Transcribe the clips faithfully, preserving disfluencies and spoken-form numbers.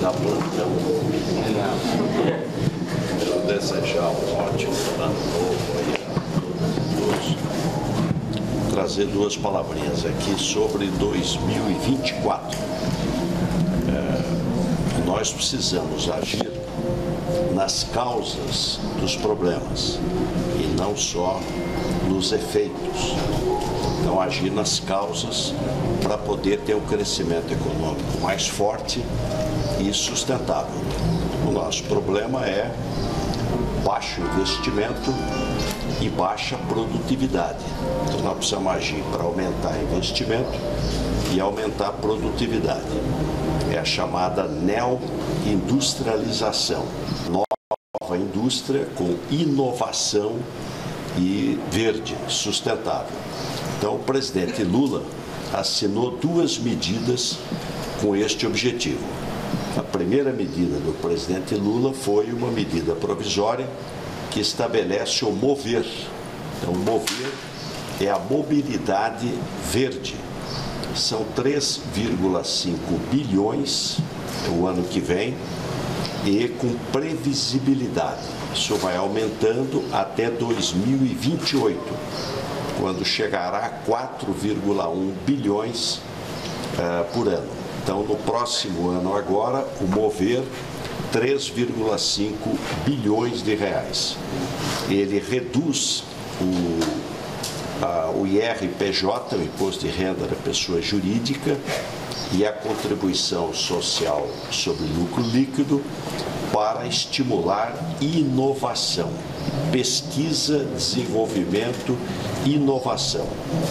da plantão. Quero desejar um ótimo ano novo aí a todos. Trazer duas palavrinhas aqui sobre dois mil e vinte e quatro. É, nós precisamos agir nas causas dos problemas e não só nos efeitos. Então, agir nas causas para poder ter um crescimento econômico mais forte e sustentável. O nosso problema é baixo investimento e baixa produtividade. Então, nós precisamos agir para aumentar investimento e aumentar a produtividade. É a chamada neoindustrialização. Nova indústria com inovação e verde, sustentável. Então, o presidente Lula assinou duas medidas com este objetivo. A primeira medida do presidente Lula foi uma medida provisória que estabelece o MOVER. Então, o MOVER é a mobilidade verde. São três vírgula cinco bilhões o ano que vem e com previsibilidade. Isso vai aumentando até dois mil e vinte e oito, quando chegará a quatro vírgula um bilhões uh, por ano. Então, no próximo ano agora, o MOVER, três vírgula cinco bilhões de reais. Ele reduz o, a, o I R P J, o Imposto de Renda da Pessoa Jurídica, e a contribuição social sobre lucro líquido para estimular inovação, pesquisa, desenvolvimento, inovação.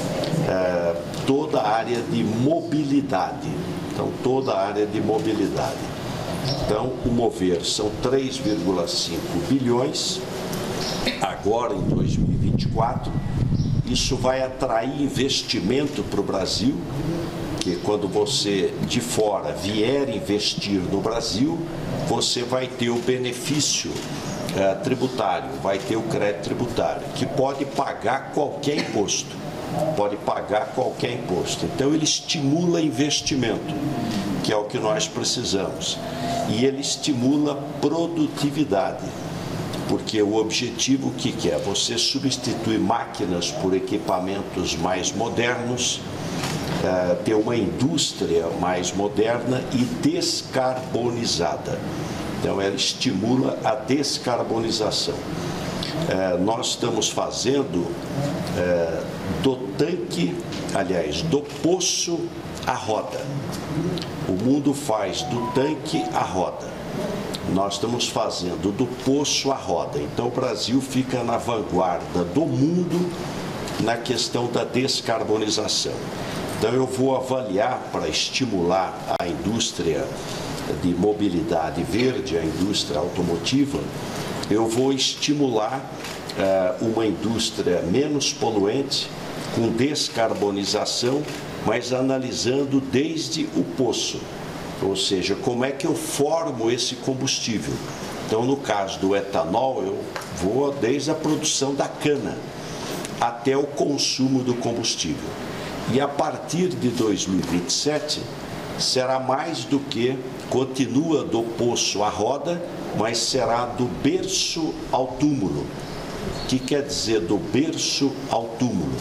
É, toda a área de mobilidade. Então, toda a área de mobilidade. Então, o MOVER são três vírgula cinco bilhões. Agora, em dois mil e vinte e quatro, isso vai atrair investimento para o Brasil, que quando você de fora vier investir no Brasil, você vai ter o benefício uh, tributário, vai ter o crédito tributário, que pode pagar qualquer imposto, pode pagar qualquer imposto. Então, ele estimula investimento, que é o que nós precisamos, e ele estimula produtividade, porque o objetivo o que, que é? Você substitui máquinas por equipamentos mais modernos, Uh, ter uma indústria mais moderna e descarbonizada. Então, ela estimula a descarbonização. Uh, nós estamos fazendo uh, do tanque, aliás, do poço à roda. O mundo faz do tanque à roda. Nós estamos fazendo do poço à roda. Então, o Brasil fica na vanguarda do mundo na questão da descarbonização. Então, eu vou avaliar para estimular a indústria de mobilidade verde, a indústria automotiva, eu vou estimular uh, uma indústria menos poluente, com descarbonização, mas analisando desde o poço, ou seja, como é que eu formo esse combustível. Então, no caso do etanol, eu vou desde a produção da cana até o consumo do combustível. E a partir de dois mil e vinte e sete, será mais do que, continua do poço à roda, mas será do berço ao túmulo. O que quer dizer do berço ao túmulo?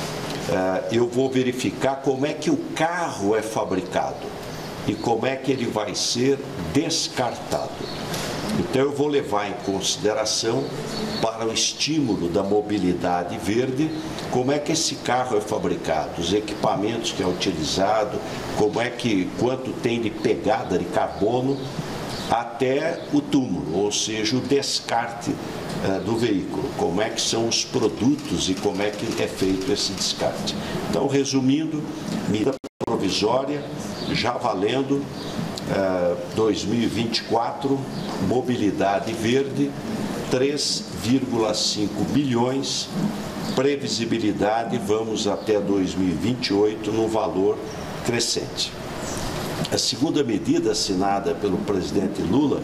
Eu vou verificar como é que o carro é fabricado e como é que ele vai ser descartado. Então, eu vou levar em consideração, para o estímulo da mobilidade verde, como é que esse carro é fabricado, os equipamentos que é utilizado, como é que, quanto tem de pegada de carbono, até o túmulo, ou seja, o descarte uh, do veículo, como é que são os produtos e como é que é feito esse descarte. Então, resumindo, medida provisória, já valendo, Uh, dois mil e vinte e quatro, mobilidade verde, três vírgula cinco bilhões, previsibilidade, vamos até dois mil e vinte e oito no valor crescente. A segunda medida assinada pelo presidente Lula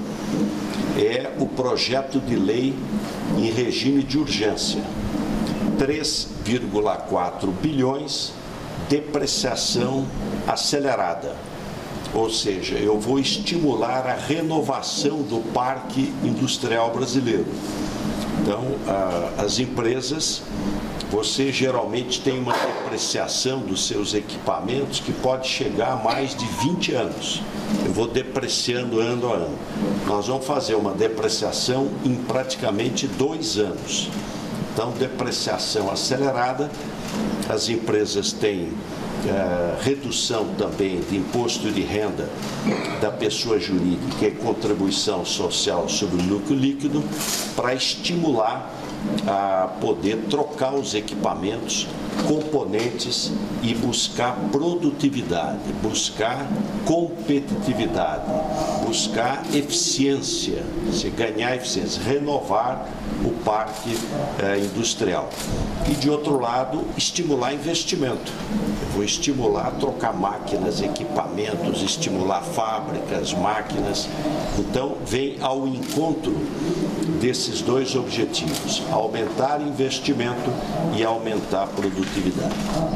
é o projeto de lei em regime de urgência, três vírgula quatro bilhões, depreciação acelerada. Ou seja, eu vou estimular a renovação do parque industrial brasileiro. Então, a, as empresas, você geralmente tem uma depreciação dos seus equipamentos que pode chegar a mais de vinte anos. Eu vou depreciando ano a ano. Nós vamos fazer uma depreciação em praticamente dois anos. Então, depreciação acelerada, as empresas têm é, redução também de imposto de renda da pessoa jurídica e contribuição social sobre o lucro líquido para estimular a poder trocar os equipamentos, componentes e buscar produtividade, buscar competitividade, buscar eficiência, se ganhar eficiência, renovar o parque eh, industrial. E, de outro lado, estimular investimento. Eu vou estimular a trocar máquinas, equipamentos, estimular fábricas, máquinas. Então, vem ao encontro desses dois objetivos, aumentar investimento e aumentar a produtividade.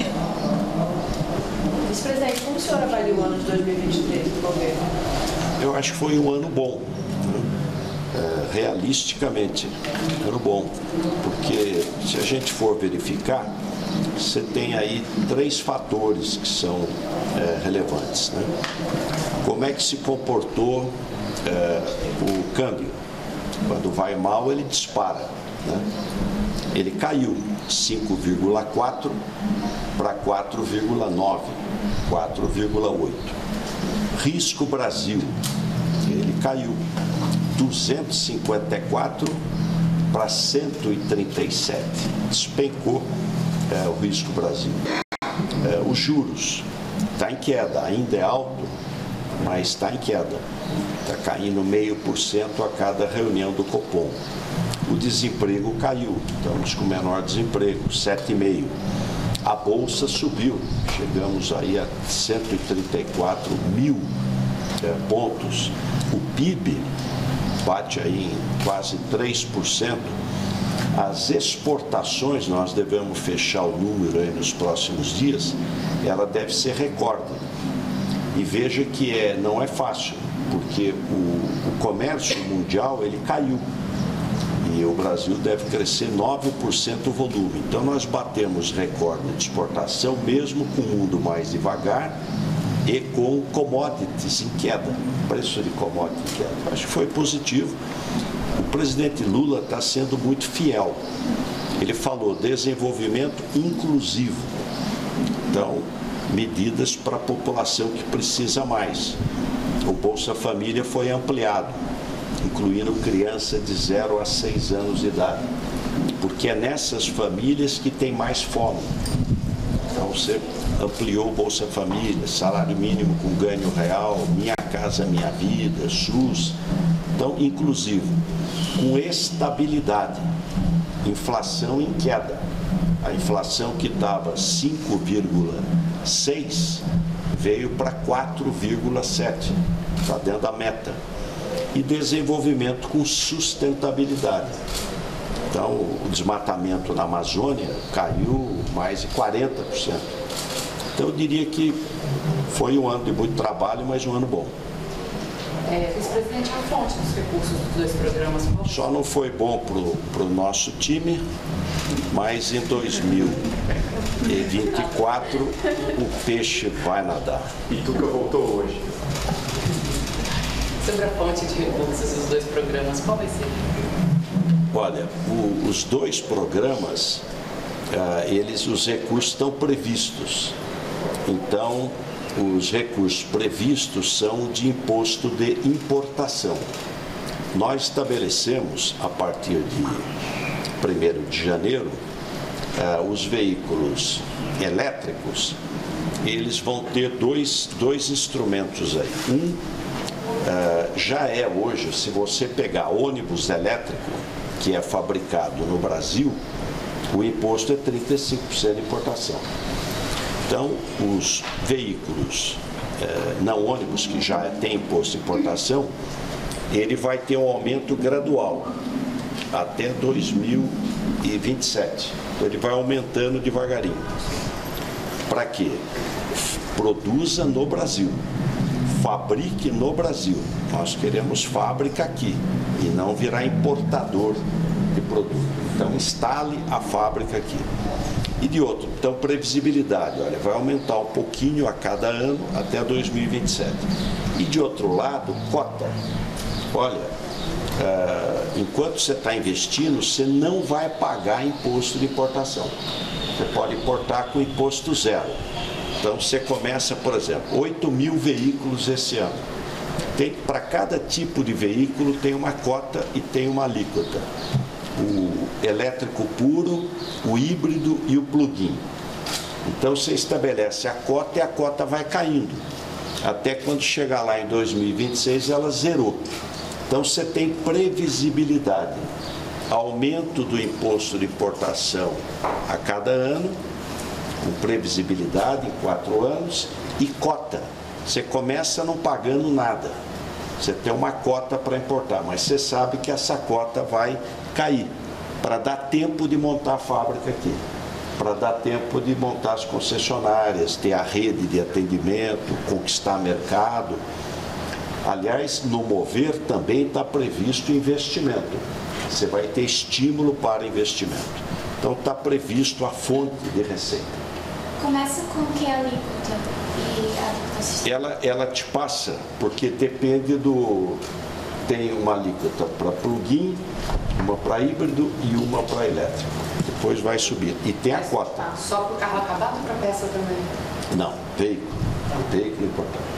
Vice-presidente, como o senhor avalia o ano de dois mil e vinte e três do governo? Eu acho que foi um ano bom, é, realisticamente, um ano bom, porque se a gente for verificar, você tem aí três fatores que são é, relevantes, né? Como é que se comportou é, o câmbio? Quando vai mal, ele dispara, né? Ele caiu cinco vírgula quatro para quatro vírgula nove, quatro vírgula oito. Risco Brasil, ele caiu duzentos e cinquenta e quatro para cento e trinta e sete, despencou é, o Risco Brasil. É, os juros está em queda, ainda é alto, mas está em queda. Está caindo meio por cento a cada reunião do Copom. O desemprego caiu, estamos com menor desemprego, sete vírgula cinco. A Bolsa subiu, chegamos aí a cento e trinta e quatro mil é, pontos. O P I B bate aí em quase três por cento. As exportações, nós devemos fechar o número aí nos próximos dias, ela deve ser recorde. E veja que é, não é fácil, porque o, o comércio mundial ele caiu e o Brasil deve crescer nove por cento o volume. Então nós batemos recorde de exportação, mesmo com o mundo mais devagar e com commodities em queda, preço de commodities em queda. Acho que foi positivo. O presidente Lula está sendo muito fiel. Ele falou desenvolvimento inclusivo. Então, medidas para a população que precisa mais. O Bolsa Família foi ampliado, incluindo criança de zero a seis anos de idade, porque é nessas famílias que tem mais fome. Então você ampliou o Bolsa Família, salário mínimo com ganho real, Minha Casa Minha Vida, SUS. Então, inclusivo, com estabilidade, inflação em queda. A inflação que estava cinco vírgula seis veio para quatro vírgula sete, está dentro da meta. E desenvolvimento com sustentabilidade. Então, o desmatamento na Amazônia caiu mais de quarenta por cento. Então, eu diria que foi um ano de muito trabalho, mas um ano bom. É, vice-presidente, a fonte dos recursos dos dois programas? Só não foi bom para o nosso time, mas em dois mil e vinte e quatro o peixe vai nadar. E Tuca voltou hoje. Sobre a fonte de recursos dos dois programas, qual vai ser? Olha, o, os dois programas, ah, eles, os recursos estão previstos. Então, os recursos previstos são de imposto de importação. Nós estabelecemos, a partir de primeiro de janeiro, ah, os veículos elétricos, eles vão ter dois, dois instrumentos aí. Um Uh, já é hoje, se você pegar ônibus elétrico, que é fabricado no Brasil, o imposto é trinta e cinco por cento de importação. Então, os veículos uh, não ônibus, que já tem imposto de importação, ele vai ter um aumento gradual até dois mil e vinte e sete. Então, ele vai aumentando devagarinho. Para quê? Produza no Brasil. fabrique no Brasil. Nós queremos fábrica aqui e não virar importador de produto. Então, instale a fábrica aqui. E de outro, então, previsibilidade, olha, vai aumentar um pouquinho a cada ano até dois mil e vinte e sete. E de outro lado, cota. Olha, uh, enquanto você está investindo, você não vai pagar imposto de importação. Você pode importar com imposto zero. Então, você começa, por exemplo, oito mil veículos esse ano. Tem, para cada tipo de veículo tem uma cota e tem uma alíquota. O elétrico puro, o híbrido e o plug-in. Então, você estabelece a cota e a cota vai caindo. Até quando chegar lá em dois mil e vinte e seis, ela zerou. Então, você tem previsibilidade. Aumento do imposto de importação a cada ano, com previsibilidade em quatro anos, e cota. Você começa não pagando nada. Você tem uma cota para importar, mas você sabe que essa cota vai cair, para dar tempo de montar a fábrica aqui, para dar tempo de montar as concessionárias, ter a rede de atendimento, conquistar mercado. Aliás, no Mover também está previsto investimento. Você vai ter estímulo para investimento. Então está previsto a fonte de receita. Começa com que alíquota e alíquota? Ela, ela te passa, porque depende do... Tem uma alíquota para plug-in, uma para híbrido e uma para elétrico. Depois vai subir. E tem a cota. Tá, só para o carro acabado ou para a peça também? Não, veículo. Veículo importante.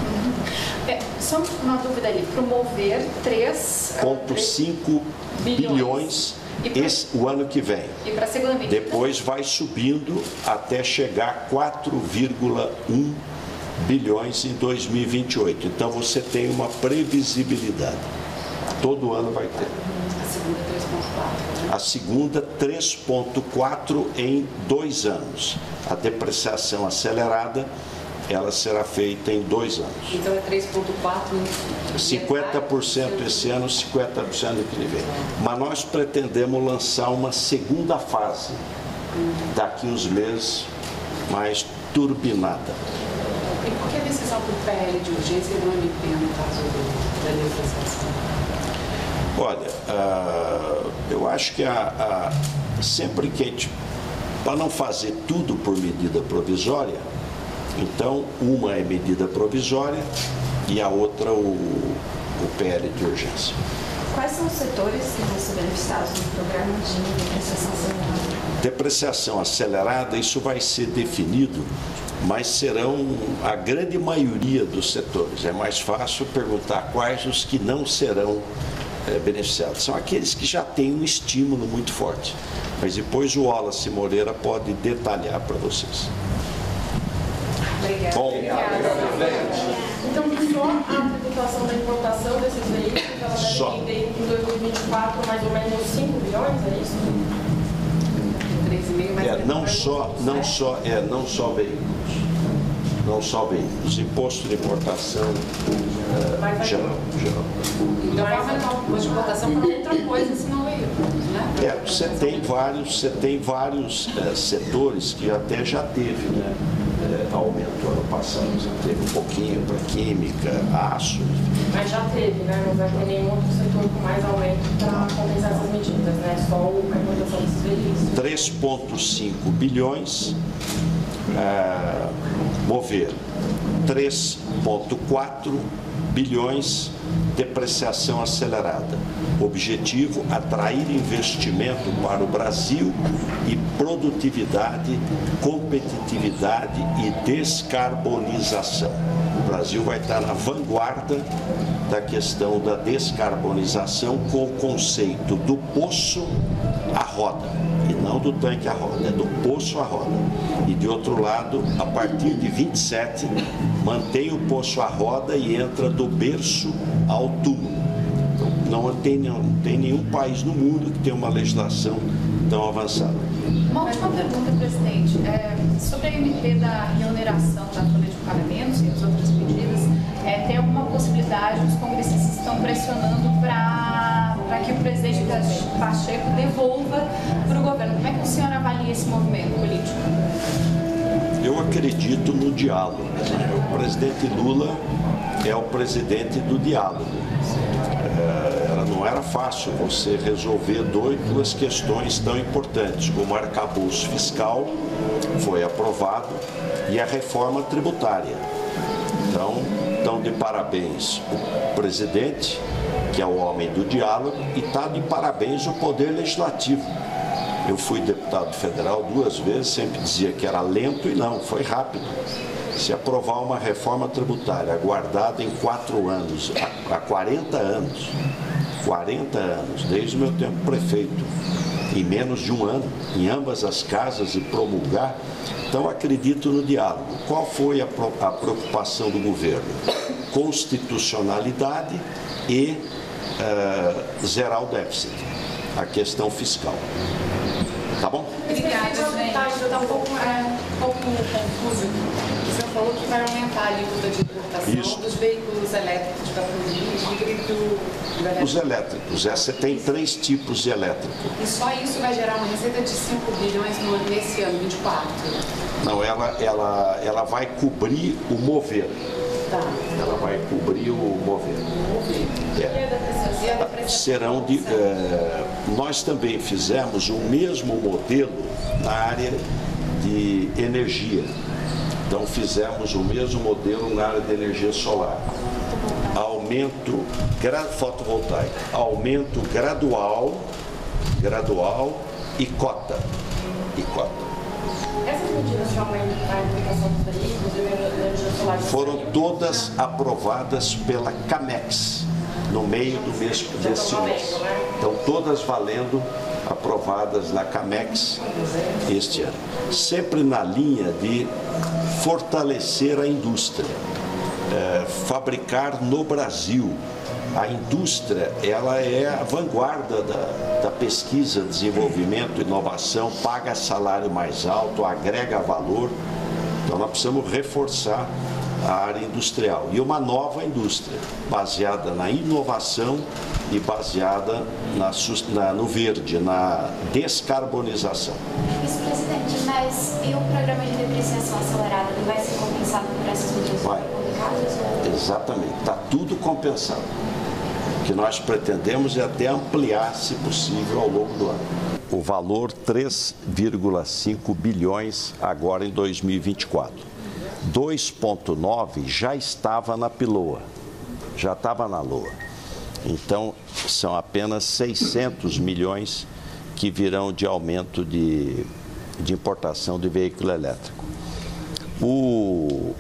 É, só uma dúvida ali. Para o Mover, três vírgula cinco bilhões esse, o ano que vem. E para a segunda medida? Depois vai subindo até chegar a quatro vírgula um bilhões em dois mil e vinte e oito. Então você tem uma previsibilidade. Todo ano vai ter. A segunda três vírgula quatro. Né? A segunda três vírgula quatro em dois anos. A depreciação acelerada, ela será feita em dois anos. Então é três vírgula quatro em cinquenta por cento esse ano, cinquenta por cento no que vem. Mas nós pretendemos lançar uma segunda fase daqui uns meses, mais turbinada. E por que a decisão por P L de urgência e não M P no caso do, da depreciação? Olha, uh, eu acho que a, a, sempre que a gente, para não fazer tudo por medida provisória, então uma é medida provisória e a outra o, o P L de urgência. Quais são os setores que vão ser beneficiados do programa de depreciação acelerada? Depreciação acelerada, isso vai ser definido, mas serão a grande maioria dos setores. É mais fácil perguntar quais os que não serão é, beneficiados. São aqueles que já têm um estímulo muito forte. Mas depois o Wallace Moreira pode detalhar para vocês. Obrigada. Bom, então, só a tributação da importação desses veículos, ela deve Só. render em dois mil e vinte e quatro mais ou menos cinco bilhões, é isso? três vírgula cinco, mas é, não só, não só, é, não só veículos. Não só veículos. Imposto de importação, é, geral, geral. Então vai aumentar o imposto de importação para outra coisa, senão veículos, né? É, você tem vários, você tem vários é, setores que até já teve, né? É, aumento ano passado. Você teve um pouquinho para química, aço. Mas já teve, né? Não vai ter nenhum outro setor com mais aumento para compensar essas medidas, né? Só a importação desses veículos. três vírgula cinco bilhões, é, Mover três vírgula quatro bilhões, depreciação acelerada. Objetivo, atrair investimento para o Brasil e produtividade, competitividade e descarbonização. O Brasil vai estar na vanguarda da questão da descarbonização com o conceito do poço à roda, e não do tanque à roda, é do poço à roda. E de outro lado, a partir de vinte e sete, mantém o poço à roda e entra do berço ao túmulo. Então, não tem, não tem nenhum país no mundo que tenha uma legislação tão avançada. Uma última pergunta, presidente. É, sobre a M P da reoneração da folha de pagamentos e as outras medidas, é, tem alguma possibilidade, os congressistas estão pressionando para que o presidente Pacheco devolva para o governo. Como é que o senhor avalia esse movimento político? eu acredito no diálogo. O presidente Lula é o presidente do diálogo. É, não era fácil você resolver dois, duas questões tão importantes como o arcabouço fiscal, foi aprovado, e a reforma tributária. Então, estão de parabéns o presidente, que é o homem do diálogo, e está de parabéns o Poder Legislativo. Eu fui deputado federal duas vezes, sempre dizia que era lento e não, foi rápido. Se aprovar uma reforma tributária aguardada em quatro anos, há quarenta anos, quarenta anos, desde o meu tempo prefeito, em menos de um ano, em ambas as casas, e promulgar, então acredito no diálogo. Qual foi a preocupação do governo? Constitucionalidade e uh, zerar o déficit, a questão fiscal. Tá bom? Obrigada, gente. Eu estou um pouco, é, um pouco confusa. O senhor falou que vai aumentar a alíquota de importação Isso. dos veículos elétricos para produzir híbrido. Os elétricos, essa tem três tipos de elétrico. E só isso vai gerar uma receita de cinco bilhões no, nesse ano, vinte e quatro? Não, ela, ela, ela vai cobrir o mover. Tá. Ela vai cobrir o mover. É. Serão de, é, nós também fizemos o mesmo modelo na área de energia. Então fizemos o mesmo modelo na área de energia solar. Aumento gra, fotovoltaico, aumento gradual, gradual e cota. E cota. Essas medidas de aumento da importação dos veículos e energia solar Foram todas aprovadas pela CAMEX no meio do mês deste mês. Então, todas valendo, aprovadas na CAMEX este ano. Sempre na linha de fortalecer a indústria, é, fabricar no Brasil. A indústria, ela é a vanguarda da, da pesquisa, desenvolvimento, inovação, paga salário mais alto, agrega valor. Então, nós precisamos reforçar a área industrial. E uma nova indústria, baseada na inovação e baseada na, na, no verde, na descarbonização. Vice-presidente, mas e o programa de depreciação acelerada não vai ser compensado por essas medidas vai. publicadas? Exatamente, está tudo compensado. O que nós pretendemos é até ampliar, se possível, ao longo do ano. O valor três vírgula cinco bilhões agora em dois mil e vinte e quatro. dois vírgula nove já estava na piloa, já estava na L O A. Então, são apenas seiscentos milhões que virão de aumento de, de importação de veículo elétrico. O,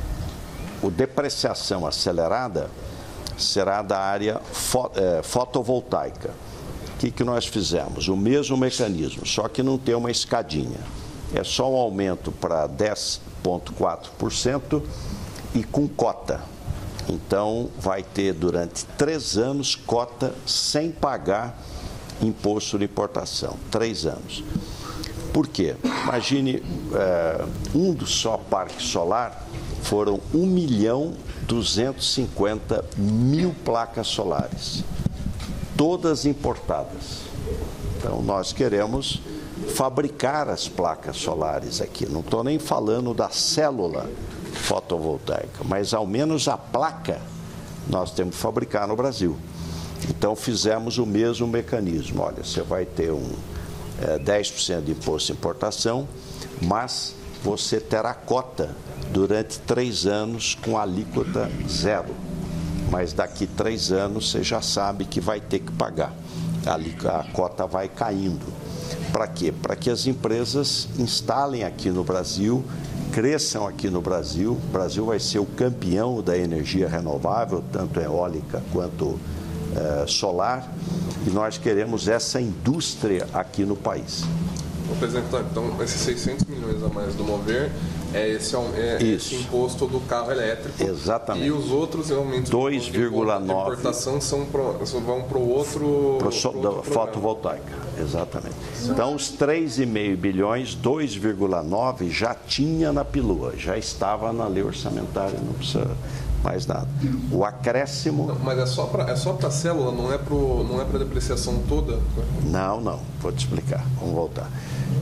o depreciação acelerada será da área fo, é, fotovoltaica. O que, que nós fizemos? O mesmo mecanismo, só que não tem uma escadinha. É só um aumento para dez vírgula quatro por cento e com cota. Então, vai ter durante três anos cota sem pagar imposto de importação. Três anos. Por quê? Imagine, é, um do só parque solar foram um milhão duzentos e cinquenta mil placas solares, todas importadas. Então, nós queremos fabricar as placas solares aqui. Não estou nem falando da célula fotovoltaica, mas ao menos a placa nós temos que fabricar no Brasil. Então, fizemos o mesmo mecanismo. Olha, você vai ter um é, dez por cento de imposto de importação, mas você terá cota durante três anos com alíquota zero. Mas daqui três anos você já sabe que vai ter que pagar. A, a cota vai caindo. Para quê? Para que as empresas instalem aqui no Brasil, cresçam aqui no Brasil. O Brasil vai ser o campeão da energia renovável, tanto eólica quanto eh, solar, e nós queremos essa indústria aqui no país. Ô, presidente, então, esses seiscentos milhões a mais do Mover é esse, é esse imposto do carro elétrico. Exatamente. E os outros aumentos dois vírgula nove de importação são pro, vão para o outro... Pro so, pro outro fotovoltaica, exatamente. Então, os três vírgula cinco bilhões, dois vírgula nove já tinha na piloa, já estava na lei orçamentária, não precisa mais nada. O acréscimo... Não, mas é só para é só para a célula, não é para não é para a depreciação toda? Não, não, vou te explicar, vamos voltar. O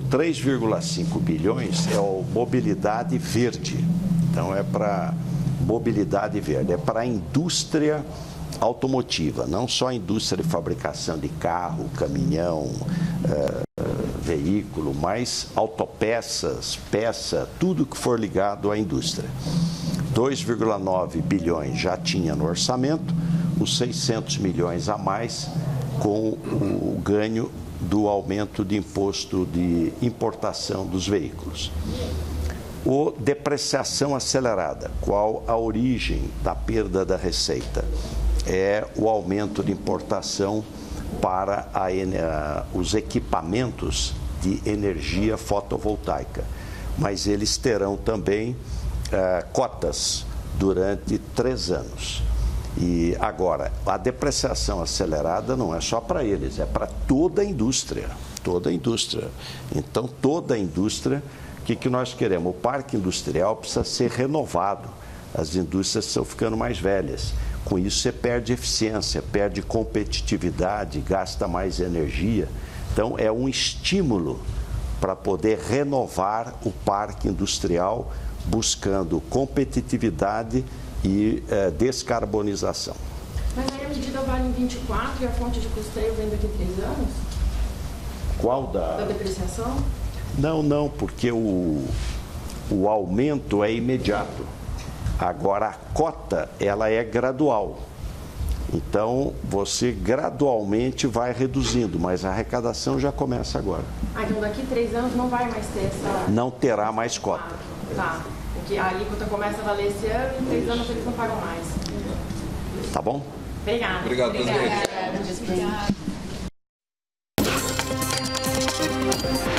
três vírgula cinco bilhões é o mobilidade verde. Então, é para mobilidade verde, é para a indústria automotiva, não só a indústria de fabricação de carro, caminhão, é, veículo, mas autopeças, peça, tudo que for ligado à indústria. dois vírgula nove bilhões já tinha no orçamento, os seiscentos milhões a mais com o ganho do aumento de imposto de importação dos veículos. O depreciação acelerada, qual a origem da perda da receita? É o aumento de importação para a, a, os equipamentos de energia fotovoltaica. Mas eles terão também uh, cotas durante três anos. E agora, a depreciação acelerada não é só para eles, é para toda a indústria, toda a indústria. Então, toda a indústria, o que, que nós queremos? O parque industrial precisa ser renovado, as indústrias estão ficando mais velhas. Com isso, você perde eficiência, perde competitividade, gasta mais energia. Então, é um estímulo para poder renovar o parque industrial, buscando competitividade e eh, descarbonização. Mas aí a medida vale em vinte e quatro e a fonte de custeio vem daqui a três anos? Qual da... Da depreciação? Não, não, porque o, o aumento é imediato. Agora, a cota, ela é gradual. Então, você gradualmente vai reduzindo, mas a arrecadação já começa agora. Ah, então daqui a três anos não vai mais ter essa... Não terá mais cota. Ah, tá. Porque a alíquota começa a valer esse ano e em três anos eles não pagam mais. Tá bom? Obrigada. Obrigado, presidente. Obrigada. Obrigada.